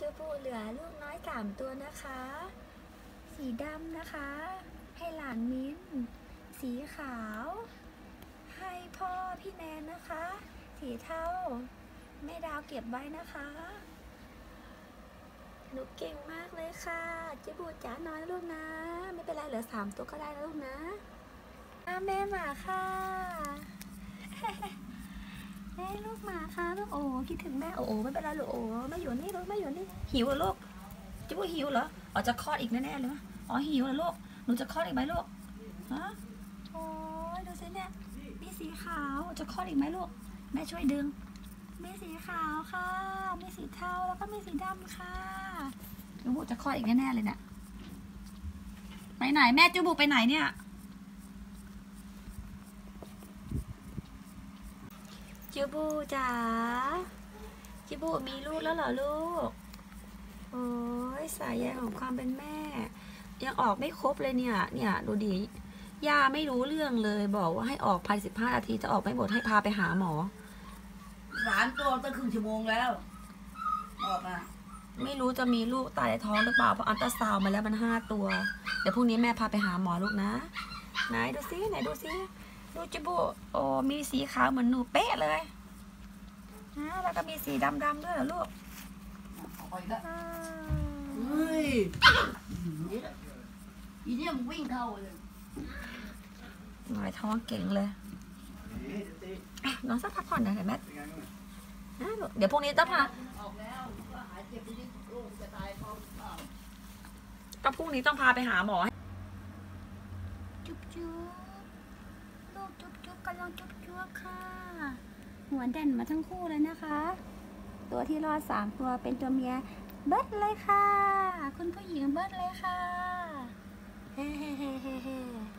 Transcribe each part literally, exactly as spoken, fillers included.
จูบูเหลือลูกน้อยสามตัวนะคะสีดำนะคะให้หลานมิ้นสีขาวให้พ่อพี่แนนนะคะสีเทาแม่ดาวเก็บไว้นะคะหนูเก่งมากเลยค่ะจูบูจ๋านอนลูกนะไม่เป็นไรเหลือสามตัวก็ได้นะลูกนะแม่หมาค่ะแม่ลูกหมาค่ะลูกโอ้คิดถึงแม่โอ้ไม่เป็นไรลูกโอ้ไม่อยู่นี่ลูกไม่อยู่นี่หิวเหรอลูกจูบูหิวเหรออ๋อจะคลอดอีกแน่ๆเลยอ๋อหิวเหรอลูกหนูจะคลอดอีกไหมลูกฮะโอ้ยดูสิเนี่ยมีสีขาวจะคลอดอีกไหมลูกแม่ช่วยดึงมีสีขาวค่ะมีสีเทาแล้วก็มีสีดำค่ะจูบูจะคลอดอีกแน่ๆเลยเนี่ยไปไหนแม่จูบูไปไหนเนี่ยจูบูจ๋าจูบูมีลูกแล้วเหรอลูกโอ้ยสายใยของความเป็นแม่ยังออกไม่ครบเลยเนี่ยเนี่ยดูดิย่าไม่รู้เรื่องเลยบอกว่าให้ออกภายในสิบห้านาทีจะออกไม่หมดให้พาไปหาหมอสามตัวตั้งครึ่งชั่วโมงแล้วออกอ่ะไม่รู้จะมีลูกตายในท้องหรือเปล่าเพราะอัลตราซาวน์มาแล้วมันห้าตัวเดี๋ยวพรุ่งนี้แม่พาไปหาหมอลูกนะไหนดูซิไหนดูซิดูจูบูโอ้มีสีขาวเหมือนหนูเป๊ะเลยนะแล้วก็มีสีดำๆด้วยเหรอลูกไปแล้วเฮ้ยอีเนี่ยมันวิ่งเข้าเลยหน่อยท้องเก่งเลยน้องสักพักผ่อนหน่อยเห็นไหมเดี๋ยวพรุ่งนี้ต้องพาก็พรุ่งนี้ต้องพาไปหาหมอจุ๊บจุ๊บลูกจุ๊บจุ๊บกำลังจุ๊บจุ๊บค่ะหัวเด่นมาทั้งคู่เลยนะคะตัวที่รอดสามตัวเป็นตัวเมียเบิร์ดเลยค่ะคุณผู้หญิงเบิร์ดเลยค่ะเฮ้เฮ้เฮ้เฮ้เฮ้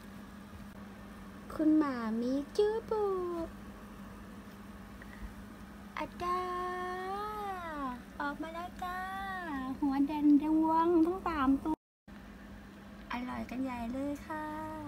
คุณหมามีจูบูอาดาออกมาแล้วจ้าหัวแดงดวงทั้งสามตัวอร่อยกันใหญ่เลยค่ะ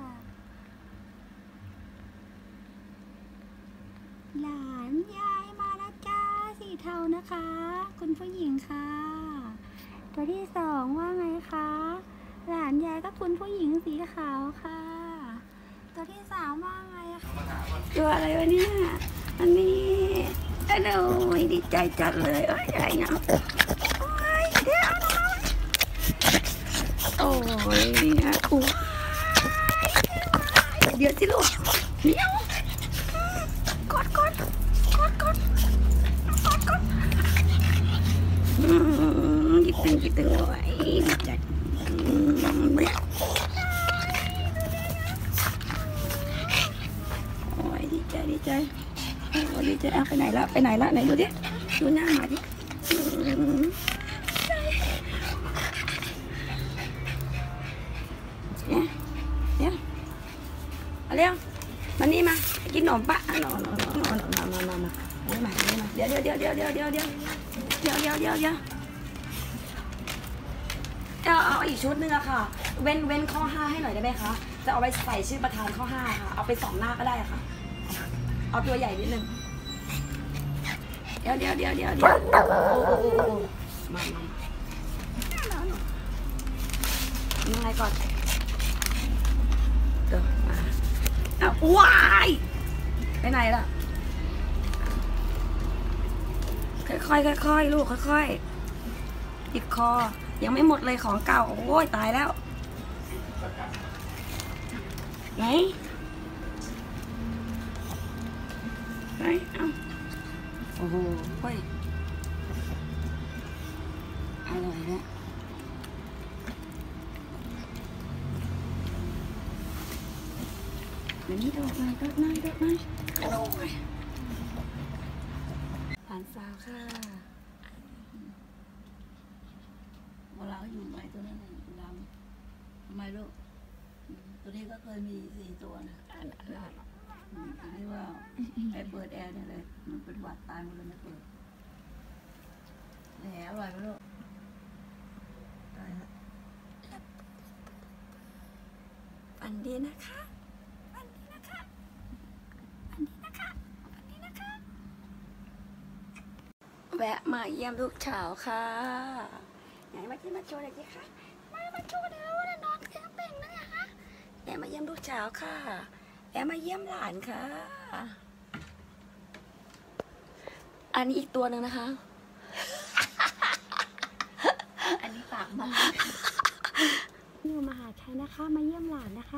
หลานยายมาแล้วจ้าสีเทานะคะคุณผู้หญิงค่ะตัวที่สองว่าไงคะหลานยายก็คุณผู้หญิงสีขาวค่ะตัวที่สามว่าไงคะตัวอะไรวะเนี่ยอันนี้ฮัลโหลดีใจจัดเลยโอ้ยอะไรเนาะโอ้ยเดี๋ยวโอ้ยเนี่ยอู้เดี๋ยวสิลูกเดี๋ยวกดกดกดกดกดกดอืมคิดถึงคิดถึงโอ้ยดีใจโอ้ยดีใจดีใจโอ้ยดีใจเอาไปไหนละไปไหนละไหนดูดิดูหน้าหมาดิเนี่ยเนี่ยเอาเร็วมานี่มากินขนมปะนอนนอนนอนนอนนอนนอนนอนมาเอามาเอามาเดี๋ยวเดี๋ยวเดี๋ยวเดี๋ยวเดี๋ยวเดี๋ยวเดี๋ยวเดี๋ยวเดี๋ยวเดี๋ยวเดี๋ยวเอาเอาอีกชุดนึงอะค่ะเว้นเว้นข้อห้าให้หน่อยได้ไหมคะจะเอาไปใส่ชื่อประธานข้อห้าค่ะเอาไปสองหน้าก็ได้ค่ะเอาตัวใหญ่นิดนึงเดี๋ยวเดี๋ยวเดี๋ยวเดี๋ยวเดี๋ยวโอ้โอ้โอ้โอ้มามายังไงก่อนเดี๋ยวมาเอาว้ายไปไหนล่ะค่อยๆค่อยๆลูกค่อยๆติดคอยังไม่หมดเลยของเก่าโอ้ยตายแล้วไหนไหนเอ้าโอ้โหเฮ้ยอร่อยนะเดี๋ยวนี้โดดหน่อยโดดหน่อยโดดหน่อยโอ้ยหลานสาวค่ะเวลาเขาอยู่ใหม่ตัวนั้นดำทำไมลูกตัวนี้ก็เคยมีสี่ตัวนะอันนี้ว่าไอ้เปิดแอร์เนี่ยเลยมันเป็นหวัดตายหมดเลยไม่เปิดแหนอร่อยไหมลูกตายละฝันดีนะคะฝันดีนะคะฝันดีนะคะฝันดีนะคะแววะมาเยี่ยมลูกสาวค่ะไหนมาที่มาโชว์หน่อยสิคะมามาโชว์เดี๋ยวนะนอนเตียงเป่งนะเนี่ยคะแอบมาเยี่ยมลูกสาวค่ะแอบมาเยี่ยมหลานค่ะอันนี้อีกตัวหนึ่งนะคะอันนี้ปากมากนิวมาหาใครนะคะ มาเยี่ยมหลานนะคะ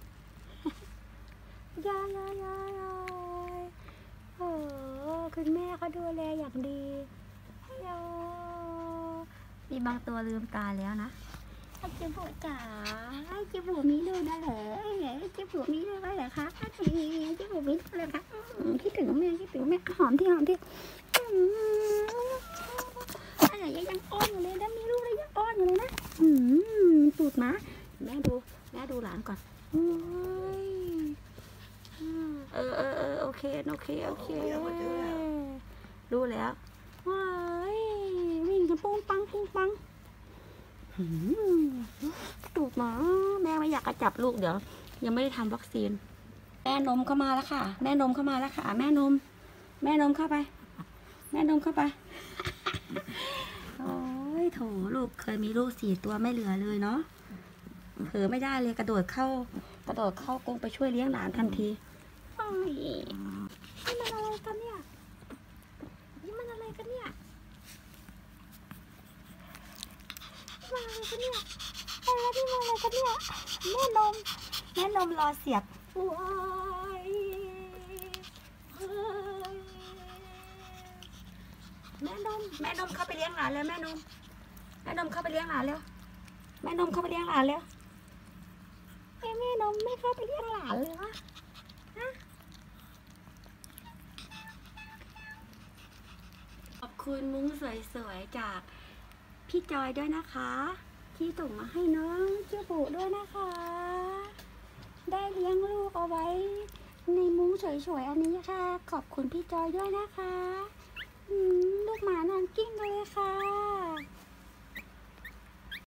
ยายยายยายยายโอ้คุณแม่เขาดูแลอย่างดีโยมีบางตัวลืมตาแล้วนะไอ้เจ้าผัวจ๋าไอ้เจ้าผัวมีลูกนะเหรอไอ้เจ้าผัวมีลูกแล้วเหรอคะไอ้เจ้าผัวมีลูกแล้วคะอืมคิดถึงแม่คิดถึงแม่หอมที่หอมที่อืมอะไรยังอ้อนอยู่เลยนะมีลูกแล้วยังอ้อนอยู่เลยนะอืมตูดหมาแม่ดูแม่ดูหลานก่อนโอ้ยเออเออเออโอเคโอเคโอเครู้แล้วว้ายวิ่งกันปุ้งปังปุ้งปังหืมตูดหมาแม่ไม่อยากกระจับลูกเดี๋ยวยังไม่ได้ทำวัคซีนแม่นมเข้ามาแล้วค่ะแม่นมเข้ามาแล้วค่ะแม่นมแม่นมเข้าไปแม่นมเข้าไปโอ้ยโถลูกเคยมีลูกสี่ตัวไม่เหลือเลยเนาะเผลอไม่ได้เลยกระโดดเข้ากระโดดเข้ากรงไปช่วยเลี้ยงหลานทันทีโอ้ยนี่มันอะไรกันเนี่ยนี่มันอะไรกันเนี่ยมาอะไรกันเนี่ยอะไรนี่มาอะไรกันเนี่ยแม่นมแม่นมรอเสียบว้ายเฮ้ยแม่นมแม่นมเข้าไปเลี้ยงหลานแล้วแม่นมแม่นมเข้าไปเลี้ยงหลานแล้วแม่นมเข้าไปเลี้ยงหลานแล้วแม่แม่นมไม่เข้าไปเลี้ยงหลานเลยวะฮะขอบคุณมุ้งสวยๆจากพี่จอยด้วยนะคะที่ส่งมาให้น้องเจ้าบุด้วยนะคะ ได้เลี้ยงลูกเอาไว้ในมุ้งสวยๆอันนี้ค่ะขอบคุณพี่จอยด้วยนะคะอืม